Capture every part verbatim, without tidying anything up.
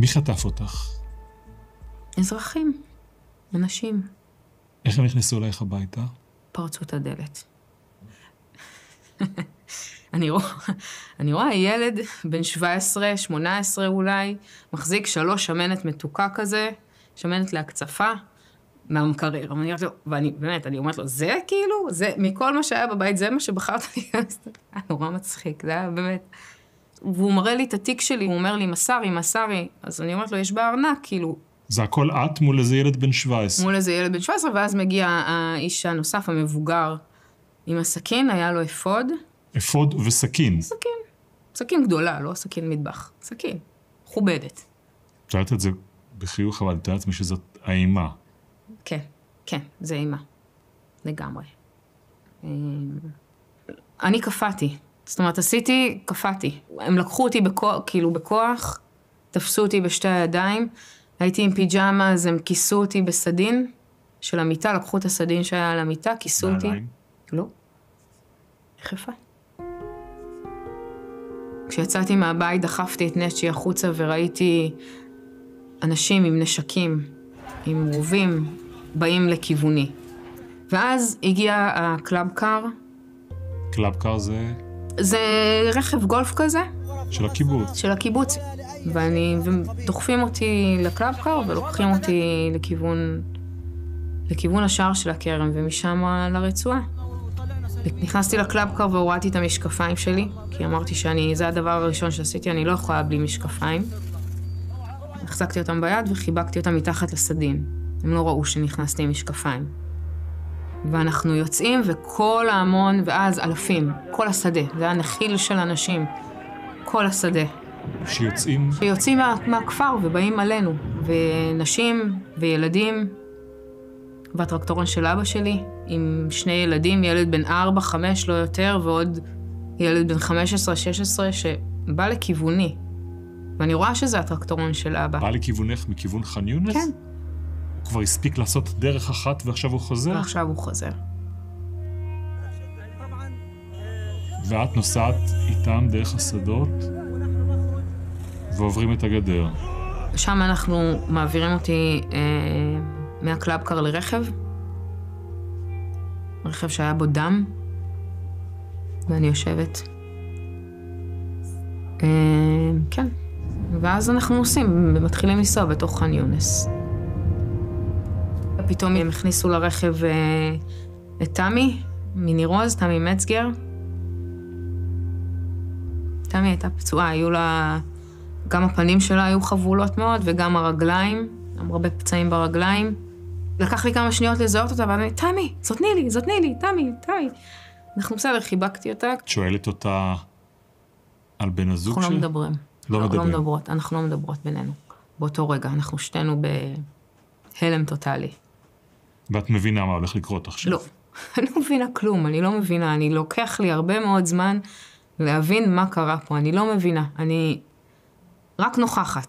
מי חטף אותך? אזרחים, אנשים. איך הם נכנסו אלייך הביתה? פרצו את הדלת. אני רואה, אני רואה ילד בן שבע עשרה, שמונה עשרה אולי, מחזיק שלוש שמנת מתוקה כזה, שמנת להקצפה, מהמקרר. ואני אומרת לו, ואני, באמת, אני אומרת לו, זה כאילו, זה, מכל מה שהיה בבית, זה מה שבחרת לי. היה נורא מצחיק, זה היה באמת. והוא מראה לי את התיק שלי, הוא אומר לי, מסרי, מסרי. אז אני אומרת לו, יש בארנק, כאילו. זה הכל את מול איזה ילד בן שבע עשרה. מול איזה ילד בן שבע עשרה, ואז מגיע האיש הנוסף, המבוגר, עם הסכין, היה לו אפוד. אפוד וסכין. סכין. סכין גדולה, לא סכין מטבח. סכין. מכובדת. את יודעת את זה בחיוך, אבל את יודעת מי שזאת האימה. כן, כן, זה אימה. לגמרי. אני קפאתי. זאת אומרת, עשיתי, קפאתי. הם לקחו אותי בכוח, כאילו בכוח, תפסו אותי בשתי הידיים, הייתי עם פיג'מה, אז הם כיסו אותי בסדין של המיטה, לקחו את הסדין שהיה על המיטה, כיסו אותי. נעליים? לא. יחפה. כשיצאתי מהבית, דחפתי את נצ'י החוצה וראיתי אנשים עם נשקים, עם רובים, באים לכיווני. ואז הגיע הקלאב קאר. קלאב קאר זה? זה רכב גולף כזה. של הקיבוץ. של הקיבוץ. ואני, ודוחפים אותי לקלאב קאר ולוקחים אותי לכיוון, לכיוון השער של הכרם, ומשם לרצועה. נכנסתי לקלאב קאר והורדתי את המשקפיים שלי, כי אמרתי שאני, זה הדבר הראשון שעשיתי, אני לא יכולה בלי משקפיים. החזקתי אותם ביד וחיבקתי אותם מתחת לסדין. הם לא ראו שנכנסתי עם משקפיים. ואנחנו יוצאים וכל ההמון, ואז אלפים, כל השדה, זה היה נחיל של אנשים, כל השדה. שיוצאים? שיוצאים מה, מהכפר ובאים עלינו, ונשים וילדים, והטרקטורון של אבא שלי, עם שני ילדים, ילד בן ארבע, חמש, לא יותר, ועוד ילד בן חמש עשרה, שש עשרה, שבא לכיווני. ואני רואה שזה הטרקטורון של אבא. בא לכיוונך מכיוון ח'אן יונס? כן. הוא כבר הספיק לעשות דרך אחת ועכשיו הוא חוזר? ועכשיו הוא חוזר. ואת נוסעת איתם דרך השדות ועוברים את הגדר. שם אנחנו מעבירים אותי אה, מהקלאב קאר לרכב. רכב שהיה בו דם. ואני יושבת. אה, כן. ואז אנחנו נוסעים, מתחילים לנסוע בתוך ח'אן יונס. פתאום הם הכניסו לרכב אה, את תמי, מניר עוז, תמי מצגר. תמי הייתה פצועה, היו לה... גם הפנים שלה היו חבולות מאוד, וגם הרגליים, הרבה פצעים ברגליים. לקח לי כמה שניות לזהות אותה, ואני, תמי, זאת נילי, זאת נילי, תמי, תמי. אנחנו בסדר, חיבקתי אותה. את שואלת אותה על בן הזוג שלה? אנחנו לא מדברים. לא מדברים. לא מדברות, אנחנו לא מדברות בינינו. באותו רגע, אנחנו שתינו בהלם טוטלי. ואת מבינה מה הולך לקרות עכשיו? לא, אני לא מבינה כלום, אני לא מבינה, אני לוקח לי הרבה מאוד זמן להבין מה קרה פה, אני לא מבינה, אני רק נוכחת.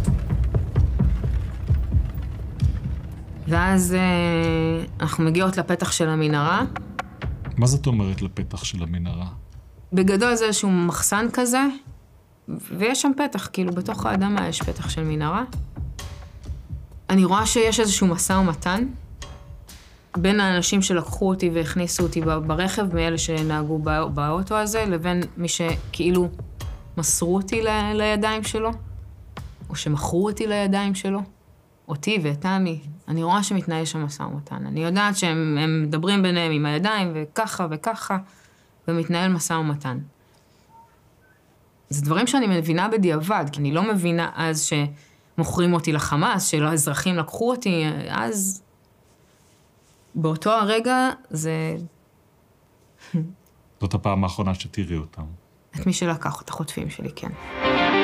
ואז אה, אנחנו מגיעות לפתח של המנהרה. מה זאת אומרת לפתח של המנהרה? בגדול זה איזשהו מחסן כזה, ויש שם פתח, כאילו בתוך האדמה יש פתח של מנהרה. אני רואה שיש איזשהו משא ומתן, בין האנשים שלקחו אותי והכניסו אותי ברכב, מאלה שנהגו באוטו הזה, לבין מי שכאילו מסרו אותי ל- לידיים שלו, או שמכרו אותי לידיים שלו, אותי ואת תמי. אני רואה שמתנהל שם משא ומתן. אני יודעת שהם הם מדברים ביניהם עם הידיים, וככה וככה, ומתנהל משא ומתן. זה דברים שאני מבינה בדיעבד, כי אני לא מבינה אז שמוכרים אותי לחמאס, שלא האזרחים לקחו אותי, אז... באותו הרגע זה... זאת הפעם האחרונה שתראי אותם. את מי שלקח את החוטפים שלי, כן.